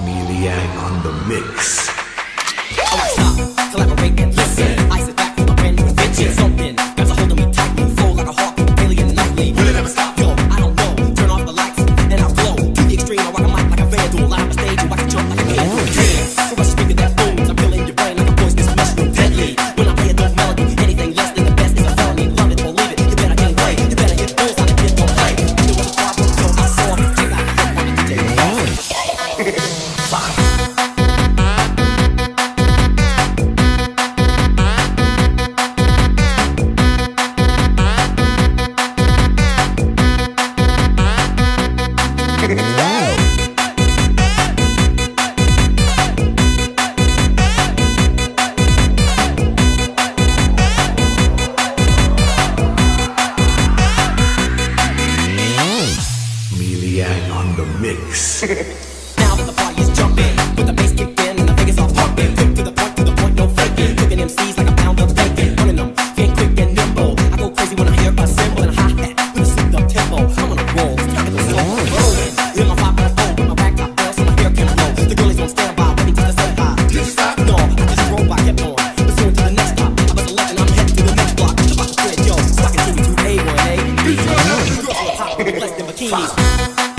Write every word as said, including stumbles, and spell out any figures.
Liang on the mix. Alright, stop, collaborate and listen. I sit back with a brand new invention. Something grabs a hold of me tightly, flow like a hawk, alien nightly. Will it ever stop? Yo, I don't know. Turn off the lights and I'll glow. To the extreme, I rock a mic like a vandal. Light up a stage and watch it jump like a candle. Dance, so much speaker that booms. I'm filling your brain like a poisonous mushroom. Deadly, when I play a dope melody, anything less than the best is a felony. Love it or leave it, you better get away. You better hit bulls on the pit or play. There was a problem, so I saw it. Check out the fuck on the D J. Five. Liang on the mix. Now that the party is jumping, with the bass kicked in and the Vegas all pumping. Quick to the point, to the point, no faking. Cooking M Cs like a pound of bacon. Running them, being quick and nimble. I go crazy when I hear a cymbal and a hi-hat with a souped up tempo. I'm on a roll, starting to slow, rolling. In my five point oh, with my back top down so my hair can roll. The girlies on standby, waiting to the sunfire. Did you stop? No, I just rolled by, kept on. Pursuing to the next stop. I was a legend, I'm heading to the next block. About to quit, yo, so I continue to A one A. Girls on top with less than bikinis.